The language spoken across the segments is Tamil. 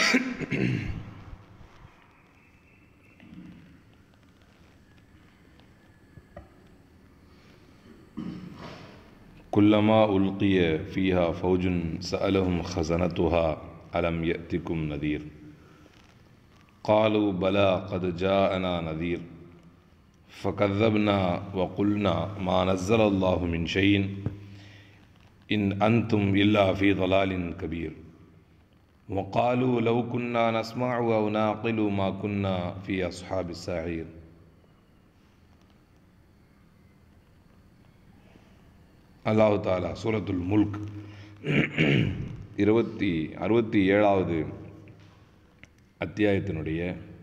كلما ألقي فيها فوج سألهم خزنتها ألم يأتكم نذير قالوا بلى قد جاءنا نذير فكذبنا وقلنا ما نزل الله من شيء إن أنتم إلا في ضلال كبير وقالوا لو كنا نسمع أو نعقل ما كنا في أصحاب السعير. அல்லாஹ் தஆலா சூரத்துல் முல்க் 67வது அத்தியாயத்தினுடைய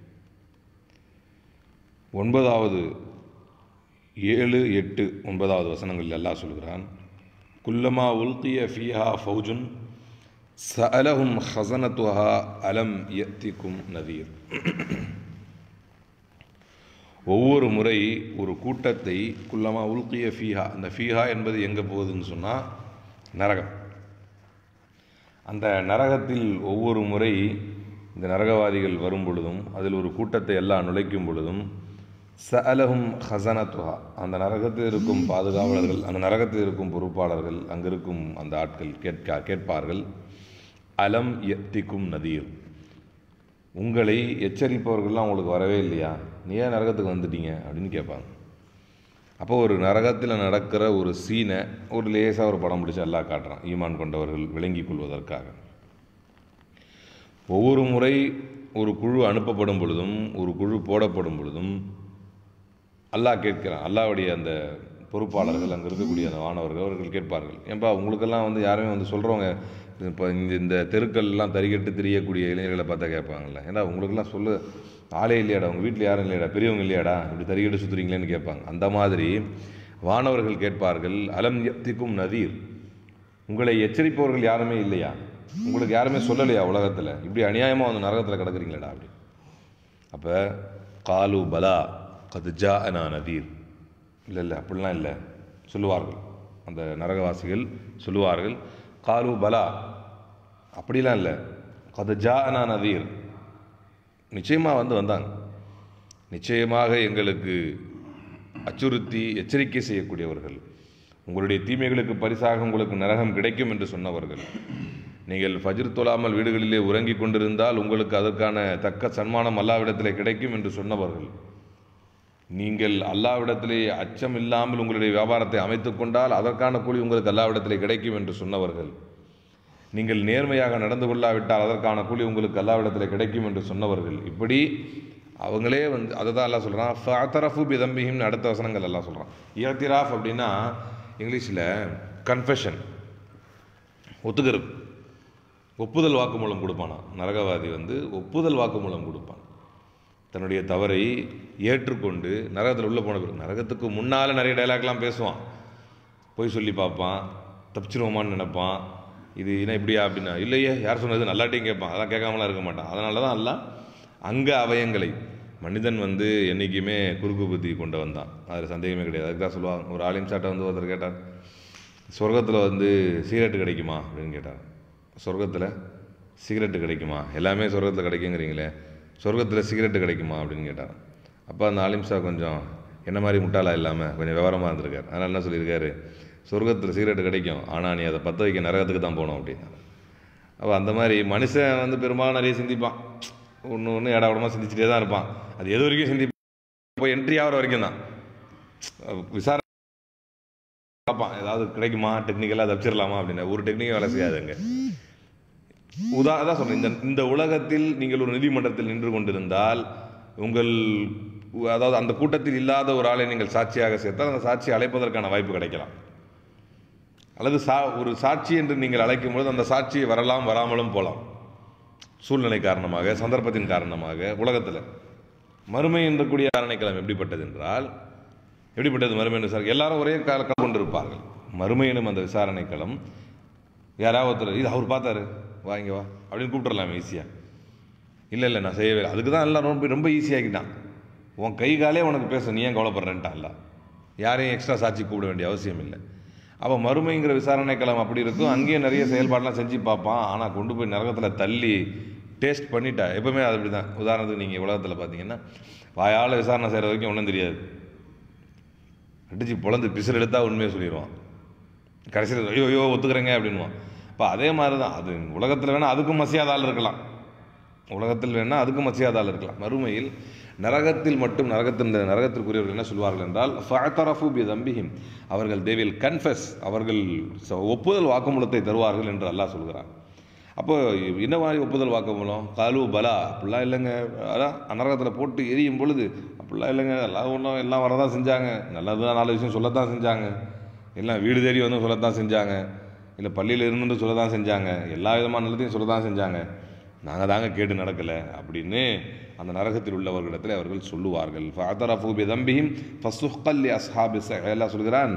9வது 7, 8, 9வது வசனங்களில் அல்லாஹ் சொல்கிறான், குல்லமா உல்கிய ஃபீஹா ஃபௌஜுன் சஅலஹும் ஹஸனத்துஹா அலம் யத்திக்கும் நதீர். ஒவ்வொரு முறை ஒரு கூட்டத்தை குல்லமா உல்கிய ஃபீஹா, அந்த ஃபீஹா என்பது எங்கே போகுதுன்னு சொன்னால் நரகம். அந்த நரகத்தில் ஒவ்வொரு முறை இந்த நரகவாதிகள் வரும் பொழுதும் அதில் ஒரு கூட்டத்தை எல்லாம் நுழைக்கும் பொழுதும் சஅலஹும் ஹஸனத்துஹா, அந்த நரகத்தில் இருக்கும் பாதுகாவலர்கள், அந்த நரகத்தில் இருக்கும் பொறுப்பாளர்கள், அங்கே இருக்கும் அந்த ஆட்கள் கேட்பார்கள், அலம் யத்திக்கும் நதீர், உங்களை எச்சரிப்பவர்கள்லாம் உங்களுக்கு வரவே இல்லையா, நீ ஏன் நரகத்துக்கு வந்துட்டீங்க அப்படின்னு கேட்பாங்க. அப்போ ஒரு நரகத்தில் நடக்கிற ஒரு சீனை ஒரு லேசாக ஒரு படம் பிடிச்சி எல்லாம் காட்டுறான், ஈமான் கொண்டவர்கள் விளங்கி கொள்வதற்காக. ஒவ்வொரு முறை ஒரு குழு அனுப்பப்படும் பொழுதும் ஒரு குழு போடப்படும் பொழுதும் அல்லாஹ் கேட்கிறான். அல்லாஹ்வுடைய அந்த பொறுப்பாளர்கள், அங்கே இருக்கக்கூடிய அந்த வானவர்கள், அவர்கள் கேட்பார்கள், ஏன்பா உங்களுக்கெல்லாம் வந்து யாருமே வந்து சொல்கிறவங்க இப்போ இந்த தெருக்கள்லாம் தறிக்கட்டு தெரியக்கூடிய இளைஞர்களை பார்த்தா கேட்பாங்கல்ல, ஏன்னா உங்களுக்கெல்லாம் சொல்ல ஆளே இல்லையாடா, உங்கள் வீட்டில் யாரும் இல்லையாடா, பெரியவங்க இல்லையாடா, இப்படி தறிக்கட்டு சுற்றுறீங்களேன்னு கேட்பாங்க. அந்த மாதிரி வானவர்கள் கேட்பார்கள், அலம் யத்திக்கும் நதீர், உங்களை எச்சரிப்பவர்கள் யாருமே இல்லையா, உங்களுக்கு யாருமே சொல்லலையா உலகத்தில், இப்படி அநியாயமாக வந்து நரகத்தில் கிடக்குறீங்களேடா அப்படி. அப்போ காலு பலா கது ஜாஅனா நதீர், இல்லை இல்லை அப்படிலாம் இல்லை சொல்லுவார்கள். அந்த நரகவாசிகள் சொல்லுவார்கள், காலு பலா அப்படிலாம் இல்லை, கது ஜாஅனா நதீர், நிச்சயமாக வந்தாங்க, நிச்சயமாக எங்களுக்கு அச்சுறுத்தி எச்சரிக்கை செய்யக்கூடியவர்கள், உங்களுடைய தீமைகளுக்கு பரிசாக உங்களுக்கு நரகம் கிடைக்கும் என்று சொன்னவர்கள், நீங்கள் ஃபஜ்ர் தொழாமல் வீடுகளிலே உறங்கி கொண்டிருந்தால் உங்களுக்கு அதற்கான தக்க சன்மானம் அல்லாஹ்விடத்திலே கிடைக்கும் என்று சொன்னவர்கள், நீங்கள் அல்லாஹ்விடத்திலே அச்சம் இல்லாமல் உங்களுடைய வியாபாரத்தை அமைத்துக் கொண்டால் அதற்கான கூலி உங்களுக்கு அல்லாஹ்விடத்திலே கிடைக்கும் என்று சொன்னவர்கள், நீங்கள் நேர்மையாக நடந்து கொள்ளாவிட்டால் அதற்கான கூலி உங்களுக்கு அல்லாஹ்விடத்திலே கிடைக்கும் என்று சொன்னவர்கள், இப்படி அவங்களே வந்து அதை தான் அல்லாஹ் சொல்கிறான். ஃபஅதரஃபு பிதம்பிஹிம்னு அடுத்த வசனங்கள் அல்லாஹ் சொல்கிறான். இஅ்திராஃப் அப்படின்னா இங்கிலீஷில் கன்ஃபெஷன், ஒத்துக்கிறது, ஒப்புதல் வாக்குமூலம் கொடுப்பானா. நரகவாதி வந்து ஒப்புதல் வாக்குமூலம் கொடுப்பான், தன்னுடைய தவறை ஏற்றுக்கொண்டு நரகத்தில் உள்ளே போன பிறகு. நரகத்துக்கு முன்னால் நிறைய டைலாக்லாம் பேசுவான், போய் சொல்லி பார்ப்பான், தப்பிச்சிருவோமான்னு நினைப்பான், இது என்ன இப்படியா அப்படின்னா, இல்லையே யார் சொன்னது நல்லாட்டையும் கேட்பான், அதெல்லாம் கேட்காமலாம் இருக்க மாட்டான். அதனால தான் எல்லாம் அங்கே அவயங்களை மனிதன் வந்து என்றைக்குமே குறுக்கு புத்தி கொண்டு வந்தான், அதில் சந்தேகமே கிடையாது. அதுக்கு தான் சொல்லுவாங்க, ஒரு ஆலிம் சாட்டை வந்து ஒருத்தர் கேட்டார், சொர்க்கத்தில் வந்து சிகரெட்டு கிடைக்குமா அப்படின்னு கேட்டார். சொர்க்கத்தில் சிகரெட்டு கிடைக்குமா, எல்லாமே சொர்க்கத்தில் கிடைக்குங்கிறீங்களே, சொர்க்கத்தில் சிகரெட்டு கிடைக்குமா அப்படின்னு கேட்டார். அப்போ அந்த ஆலிம் சார் கொஞ்சம் என்ன மாதிரி முட்டாளாக இல்லாமல் கொஞ்சம் விவரமாக இருந்திருக்கார். அதனால் என்ன சொல்லியிருக்காரு, சொர்க்கத்தில் சிகரெட்டு கிடைக்கும், ஆனால் நீ அதை பற்ற வைக்க நரகத்துக்கு தான் போகணும் அப்படின்னா. அப்போ அந்த மாதிரி மனுஷன் வந்து பெரும்பாலும் நிறைய சிந்திப்பான், ஒன்று இடமா சிந்திச்சுட்டே தான் இருப்பான். அது எது வரைக்கும் சிந்திப்பான், போய் என்ட்ரி ஆகிற வரைக்கும் தான் விசாரணை பார்ப்பான், ஏதாவது கிடைக்குமா, டெக்னிக்கலாக தப்பிச்சிடலாமா அப்படின்னு. ஒரு டெக்னிக்கல் வேலை செய்யாதுங்க. உதாரணம் சொல்கிறேன், இந்த உலகத்தில் நீங்கள் ஒரு நீதிமன்றத்தில் நின்று கொண்டிருந்தால் உங்கள், அதாவது அந்த கூட்டத்தில் இல்லாத ஒரு ஆளை நீங்கள் சாட்சியாக சேர்த்தால் அந்த சாட்சியை அழைப்பதற்கான வாய்ப்பு கிடைக்கலாம். அல்லது ஒரு சாட்சி என்று நீங்கள் அழைக்கும் பொழுது அந்த சாட்சியை வரலாம் வராமலும் போகலாம், சூழ்நிலை காரணமாக, சந்தர்ப்பத்தின் காரணமாக. உலகத்தில் மறுமை என்றக்கூடிய காரணைக்களம் எப்படிப்பட்டது என்றால், எப்படிப்பட்டது மறுமை என்று சார் எல்லாரும் ஒரே காலம் கொண்டிருப்பார்கள். மறுமை எனும் அந்த விசாரணை களம் யாராவது ஒருத்தர், இது அவர் பார்த்தாரு வாங்க வா அப்படின்னு கூப்பிட்டுடலாமே ஈஸியாக. இல்லை இல்லை நான் செய்யவே இல்லை, அதுக்கு தான் எல்லாம் ரொம்ப ஈஸியாகிட்டான். உன் கை காலே உனக்கு பேச, நீ ஏன் கவலைப்படுறேன்ட்டான். இல்லை, யாரையும் எக்ஸ்ட்ரா சாட்சி கூப்பிட வேண்டிய அவசியம் இல்லை. அப்போ மறுமைங்கிற விசாரணை களம் அப்படி இருக்கும். அங்கேயே நிறைய செயல்பாடெலாம் செஞ்சு பார்ப்பான், ஆனால் கொண்டு போய் நரகத்தில் தள்ளி டேஸ்ட் பண்ணிட்டா எப்பவுமே அது அப்படி தான். உதாரணத்துக்கு நீங்கள் உலகத்தில் பார்த்தீங்கன்னா வாயால் விசாரணை செய்கிற வரைக்கும் ஒன்றும் தெரியாது, அடிச்சு பொழந்து பிசிறு எடுத்தால் உண்மையை சொல்லிடுவான், கடைசியில் ஐயோ ஐயோ ஒத்துக்கிறேங்க அப்படின்வான். இப்போ அதே மாதிரி தான் அது உலகத்தில் வேணால் அதுக்கும் மசியாதால் இருக்கலாம், உலகத்தில் வேணால் அதுக்கும் மசியாதால் இருக்கலாம். மறுமையில் நரகத்தில் மட்டும் நரகத்திற்குரியவர்கள் என்ன சொல்வார்கள் என்றால் ஃபஅதரஃபு பிதம்பிஹிம், அவர்கள் தே வில் கன்ஃபஸ், அவர்கள் ஒப்புதல் வாக்குமூலத்தை தருவார்கள் என்று அல்லாஹ் சொல்கிறார். அப்போ என்ன மாதிரி ஒப்புதல் வாக்குமூலம்? காலு பலா, அப்படிலாம் இல்லைங்க, அதான் நரகத்தில் போட்டு எரியும் பொழுது அப்படிலாம் இல்லைங்க, எல்லாம் ஒன்றும் எல்லாம் வரதான் செஞ்சாங்க, நல்லதுதான் 4 விஷயம் சொல்லத்தான் செஞ்சாங்க, எல்லாம் வீடு தேடி வந்து சொல்லத்தான் செஞ்சாங்க, இல்லை பள்ளியில் இருந்துட்டு சொல்லத்தான் செஞ்சாங்க, எல்லா விதமான நல்லதையும் சொல்லத்தான் செஞ்சாங்க, நாங்கள் தாங்க கேட்டு நடக்கலை அப்படின்னு அந்த நரகத்தில் உள்ளவர்களிடத்தில் அவர்கள் சொல்லுவார்கள். ஃபஅதரஃபு பிதம்பிஹிம் ஃபஸுஹ்கல் லிஅஸ்ஹாபி ஸஅீர், அல்லாஹ் சொல்கிறான்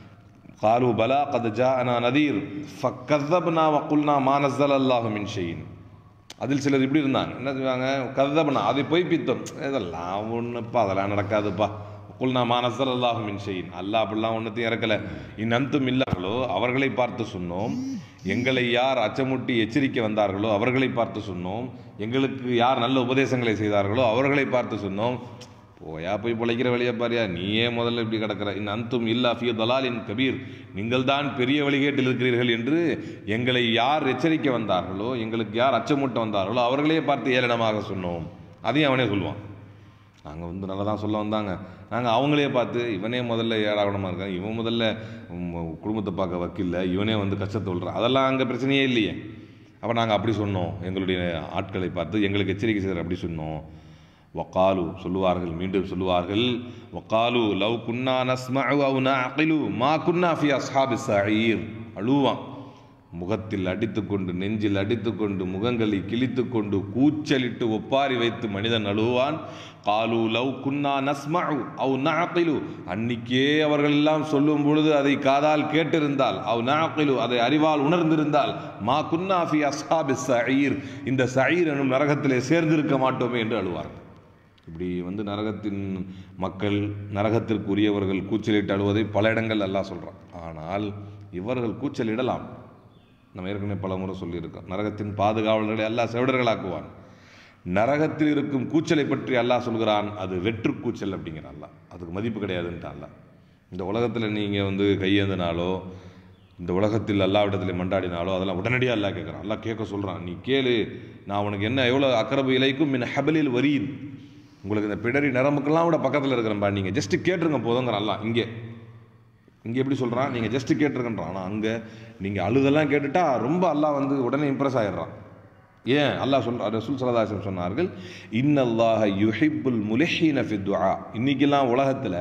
காலு பலா கத் ஜாஅனா நதீர் ஃபக்கஸப்னா வகுல்னா மா நஸல அல்லாஹு மின் ஷைஇன். அதில் சிலர் இப்படி இருந்தாங்க, என்ன செய்வாங்க, கஸப்னா, அதை பொய்ப்பித்தோம், இதெல்லாம் ஒன்றுப்பா, அதெல்லாம் நடக்காதுப்பா, குல்னா மா நஸல அல்லாஹு மின் ஷைஇன், அல்லாஹ் அப்படிலாம் ஒன்றுத்தையும் இறக்கலை, இன் அன்தும் இல்லார்களோ அவர்களை பார்த்து சொன்னோம், எங்களை யார் அச்சமுட்டி எச்சரிக்கை வந்தார்களோ அவர்களை பார்த்து சொன்னோம், எங்களுக்கு யார் நல்ல உபதேசங்களை செய்தார்களோ அவர்களை பார்த்து சொன்னோம். போயா போய் பிழைக்கிற வழியை பாரியா, நீயே முதல்ல இப்படி கிடக்கிற, இன் அன்தும் இல்லா ஃபீ தலாலின் கபீர், நீங்கள் தான் பெரிய வழிகேட்டில் இருக்கிறீர்கள் என்று எங்களை யார் எச்சரிக்கை வந்தார்களோ, எங்களுக்கு யார் அச்சமூட்ட வந்தார்களோ அவர்களே பார்த்து ஏளனமாக சொன்னோம். அதையும் அவனே சொல்லுவான், நாங்கள் வந்து நல்லா தான் சொல்ல வந்தாங்க, நாங்கள் அவங்களே பார்த்து இவனே முதல்ல ஏடாகணமாக இருக்கான், இவன் முதல்ல குடும்பத்தை பார்க்க வக்கில்ல, இவனே வந்து கஷ்டத்தை சொல்கிறான், அதெல்லாம் அங்கே பிரச்சனையே இல்லையே. அப்போ நாங்கள் அப்படி சொன்னோம், எங்களுடைய ஆட்களை பார்த்து எங்களுக்கு எச்சரிக்கை செய்கிற அப்படி சொன்னோம். வக்காலு சொல்லுவார்கள், மீண்டும் சொல்லுவார்கள், வக்காலு லவ் குன்னா நஸ்மஉ அவ் நஅகிலு மா குன்னா ஃபி அஸ்ஹாபி ஸஈர். அழுவான், முகத்தில் அடித்துக்கொண்டு நெஞ்சில் அடித்துக்கொண்டு முகங்களை கிழித்துக்கொண்டு கூச்சலிட்டு ஒப்பாரி வைத்து மனிதன் அழுவான். காலு லவ் குன்னா நஸ்மஉ அவ் நஅகிலு, அன்னிக்கே அவர்கள் எல்லாம் சொல்லும் பொழுது அதை காதால் கேட்டிருந்தால், அவ் நஅகிலு அதை அறிவால் உணர்ந்திருந்தால், மா குன்னா ஃபி அஸ்ஹாபி ஸஈர், இந்த ஸஈர் எனும் நரகத்திலே சேர்ந்திருக்க மாட்டோமே என்று அழுவார்கள். இப்படி வந்து நரகத்தின் மக்கள், நரகத்திற்குரியவர்கள் கூச்சலிட்டு அழுவதை பல இடங்கள் அல்லாஹ் சொல்கிறான். ஆனால் இவர்கள் கூச்சலிடலாம், நம்ம ஏற்கனவே பல முறை சொல்லியிருக்கோம், நரகத்தின் பாதுகாவலர்களை அல்லாஹ் செவிடர்களாக்குவான். நரகத்தில் இருக்கும் கூச்சலை பற்றி அல்லாஹ் சொல்கிறான், அது வெற்று கூச்சல் அப்படிங்கிற அல்லாஹ், அதுக்கு மதிப்பு கிடையாதுன்ட்டு அல்லாஹ். இந்த உலகத்தில் நீங்கள் வந்து கையேந்தினாலோ, இந்த உலகத்தில் அல்லாஹ்விடத்தில் மண்டாடினாலோ அதெல்லாம் உடனடியாக அல்லாஹ் கேட்குறான். அல்லாஹ் கேட்க சொல்கிறான், நீ கேளு, நான் உனக்கு என்ன எவ்வளோ அக்ரபு இலைக்கும் மின் ஹபலில் வரீத், உங்களுக்கு இந்த பிடரி நரம்புக்கெல்லாம் விட பக்கத்தில் இருக்கிறப்பா, நீங்கள் ஜஸ்ட்டு கேட்டுருங்க போதுங்கிற அல்லாஹ். இங்கே எப்படி சொல்கிறான், நீங்கள் ஜஸ்ட்டு கேட்டுருக்கன்றான். ஆனால் அங்கே நீங்கள் அழுதெல்லாம் கேட்டுட்டா ரொம்ப அல்லாஹ் வந்து உடனே இம்ப்ரெஸ் ஆகிடுறான். ஏன் அல்லாஹ் ரசூல் ஸல்லல்லாஹு அலைஹி வஸல்லம் சொன்னார்கள், இன்னல்லாஹ யுஹிப்புல் முலிஹீன ஃபி துஆ. இன்னைக்கெல்லாம் உலகத்தில்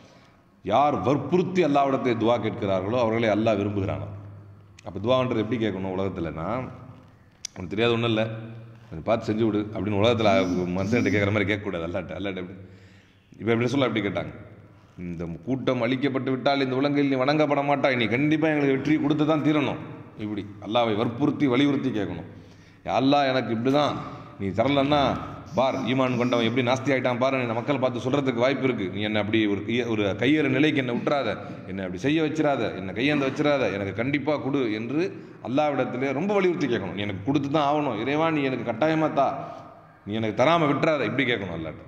யார் வற்புறுத்தி அல்லாஹ்விடத்தை துவா கேட்கிறார்களோ அவர்களை அல்லாஹ் விரும்புகிறான். அப்போ துவான்றது எப்படி கேட்கணும் உலகத்தில்னா, உனக்கு தெரியாது ஒன்றும் இல்லை, கொஞ்சம் பார்த்து செஞ்சு விடு அப்படின்னு உலகத்தில் மனுஷன்கிட்ட கேட்குற மாதிரி கேட்கக்கூடாது. அல்லாட்ட எப்படி இப்போ எப்படி சொல்ல எப்படி கேட்டாங்க, இந்த கூட்டம் அழிக்கப்பட்டு விட்டால் இந்த உலகில் நீ வணங்கப்பட மாட்டாய், நீ கண்டிப்பாக எங்களுக்கு வெற்றி கொடுத்து தான் தீரணும், இப்படி அல்லாஹ்வை வற்புறுத்தி வலியுறுத்தி கேட்கணும். அல்லாஹ் எனக்கு இப்படி தான், நீ தரலன்னா பார் ஈமான் கொண்டவன் எப்படி நாஸ்தி ஆகிட்டான் பாரு, என்னை மக்கள் பார்த்து சொல்கிறதுக்கு வாய்ப்பு இருக்குது, நீ என்னை அப்படி ஒரு கையேற நிலைக்கு என்னை விட்டுறாத, என்னை அப்படி செய்ய வச்சிடாத, என்னை கையேந்த வச்சிடாத, எனக்கு கண்டிப்பாக கொடு என்று அல்லாஹ்விடத்திலே ரொம்ப வலியுறுத்தி கேட்கணும். நீ எனக்கு கொடுத்து தான் ஆகணும், இறைவா நீ எனக்கு கட்டாயமாக தா, நீ எனக்கு தராமல் விட்டுறாத, இப்படி கேட்கணும் அல்லாட்ட.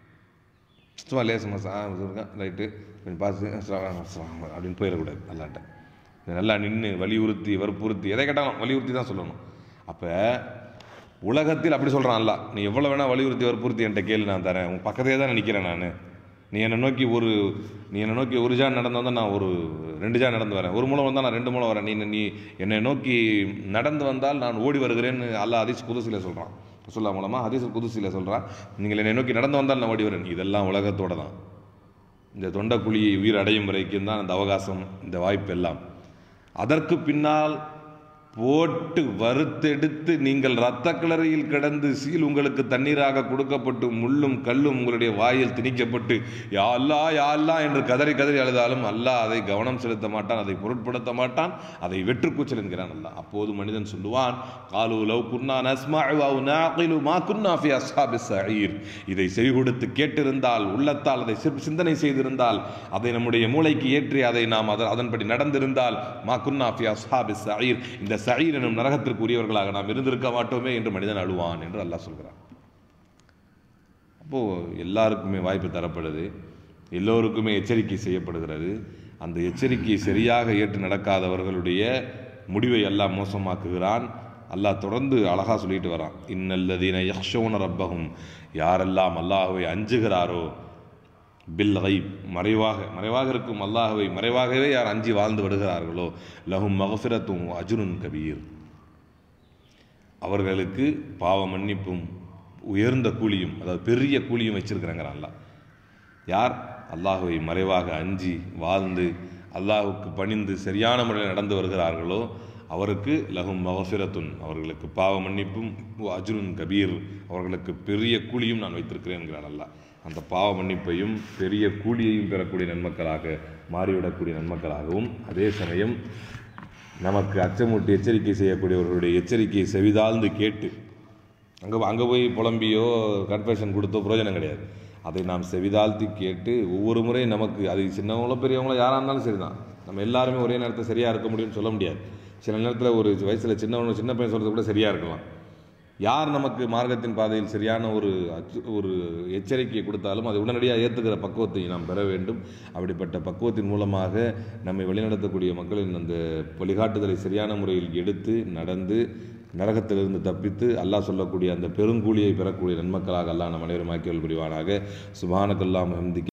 சும்மா லேசமாக ரைட்டு கொஞ்சம் பார்த்து அப்படின்னு போயிடக்கூடாது அல்லாட்ட. நல்லா நின்று வலியுறுத்தி வற்புறுத்தி எதை கேட்டாலும் வலியுறுத்தி தான் சொல்லணும். அப்போ உலகத்தில் அப்படி சொல்கிறான் அல்லாஹ், நீ எவ்வளோ வேணால் வலியுறுத்தி வற்புறுத்தி என்கிட்ட கேள்வி நான் தரேன், உன் பக்கத்தே தான் நிற்கிறேன் நான், நீ என்னை நோக்கி ஒரு ஜான் நடந்து வந்தால் நான் ஒரு 2 ஜான் நடந்து வரேன், ஒரு மூலம் வந்தால் நான் 2 மூலம் வரேன், நீ என்னை நோக்கி நடந்து வந்தால் நான் ஓடி வருகிறேன்னு அல்லாஹ் ஹதீஸ் குதுஸில் சொல்கிறான். ரசூலுல்லாஹ் மூலமாக ஹதீஸ் குதுஸில் சொல்கிறான், நீங்கள் என்னை நோக்கி நடந்து வந்தால் நான் ஓடி வரேன். இதெல்லாம் உலகத்தோடு தான், இந்த தொண்டக்குழியை உயிர் அடையும் வரைக்கும் தான் இந்த அவகாசம், இந்த வாய்ப்பு எல்லாம். அதற்கு பின்னால் போட்டு வறுத்தெடுத்து நீங்கள் இரத்த கிளறியில் கிடந்து சீல் உங்களுக்கு தண்ணீராக கொடுக்கப்பட்டு முள்ளும் கல்லும் உங்களுடைய வாயில் திணிக்கப்பட்டு யா அல்லாஹ் என்று கதறி கதறி அழுதாலும் அல்லாஹ் அதை கவனம் செலுத்த மாட்டான், அதை பொருட்படுத்த மாட்டான், அதை வெற்றுக்கூச்சல் என்கிறான் அல்லாஹ். அப்போது மனிதன் சொல்லுவான், காலு லவ் குன்னா நஸ்மஉ அவ் நஅகிலு மா குன்னா ஃபி அஸ்ஹாபி ஸஈர். இதை செவி கொடுத்து கேட்டிருந்தால், உள்ளத்தால் அதை சிந்தனை செய்திருந்தால், அதை நம்முடைய மூளைக்கு ஏற்றி அதை நாம் அதன்படி நடந்திருந்தால், மா குன்னா ஃபி அஸ்ஹாபி ஸஈர், இந்த சயீர் எனும் நரகத்திற்கு உரியவர்களாக நாம் இருந்திருக்க மாட்டோமே என்று மனிதன் அழுவான் என்று அல்லாஹ் சொல்கிறான். அப்போது எல்லாருக்குமே வாய்ப்பு தரப்படுது, எல்லோருக்குமே எச்சரிக்கை செய்யப்படுகிறது. அந்த எச்சரிக்கையை சரியாக ஏற்று நடக்காதவர்களுடைய முடிவை அல்லாஹ் மோசமாக்குகிறான். அல்லாஹ் தொடர்ந்து அழகாக சொல்லிட்டு வரான், இன்னல்லதீன யக்ஷௌன ரப்பஹும், யாரெல்லாம் அல்லாஹ்வை அஞ்சுகிறாரோ, பில் கைப், மறைவாக இருக்கும் அல்லாஹ்வை மறைவாகவே யார் அஞ்சி வாழ்ந்து விடுகிறார்களோ, லஹும் மக்ஃபிரத்தும் அஜ்ருன் கபீர், அவர்களுக்கு பாவ மன்னிப்பும் உயர்ந்த கூலியும், அதாவது பெரிய கூலியும் வச்சிருக்கிறாங்க அல்லாஹ். யார் அல்லாஹ்வை மறைவாக அஞ்சி வாழ்ந்து அல்லாஹுக்கு பணிந்து சரியான முறையில் நடந்து வருகிறார்களோ அவருக்கு லஹும் மக்ஃபிரத்துன், அவர்களுக்கு பாவ மன்னிப்பும், அஜ்ருன் கபீர், அவர்களுக்கு பெரிய கூலியும் நான் வைத்திருக்கிறேன் என்கிறான் அல்லாஹ். அந்த பாவ மன்னிப்பையும் பெரிய கூலியையும் பெறக்கூடிய நன்மக்களாக மாறிவிடக்கூடிய நன்மக்களாகவும், அதே சமயம் நமக்கு அச்சமூட்டி எச்சரிக்கை செய்யக்கூடியவர்களுடைய எச்சரிக்கையை செவிதாழ்ந்து கேட்டு அங்கே போய் புலம்பியோ கன்ஃபெஷன் கொடுத்தோ பிரயோஜனம் கிடையாது. அதை நாம் செவிதாழ்த்தி கேட்டு ஒவ்வொரு முறை நமக்கு, அது சின்னவங்களோ பெரியவங்களோ யாராக இருந்தாலும் சரி தான், நம்ம எல்லாருமே ஒரே நேரத்தில் சரியாக இருக்க முடியும்னு சொல்ல முடியாது. சில நேரத்தில் ஒரு வயசில் சின்ன பையன் சொல்கிறது கூட சரியாக இருக்கலாம். யார் நமக்கு மார்க்கத்தின் பாதையில் சரியான ஒரு எச்சரிக்கையை கொடுத்தாலும் அதை உடனடியாக ஏற்றுக்கிற பக்குவத்தை நாம் பெற வேண்டும். அப்படிப்பட்ட பக்குவத்தின் மூலமாக நம்மை வழிநடத்தக்கூடிய மக்களின் அந்த வழிகாட்டுதலை சரியான முறையில் எடுத்து நடந்து நரகத்திலிருந்து தப்பித்து அல்லாஹ் சொல்லக்கூடிய அந்த பெருங்கூலியை பெறக்கூடிய நன்மக்களாக அல்லாஹ் நம் அனைவரும் ஆக்கியல் புரிவானாக. சுப்ஹானக்கல்லாஹு வபிஹம்திக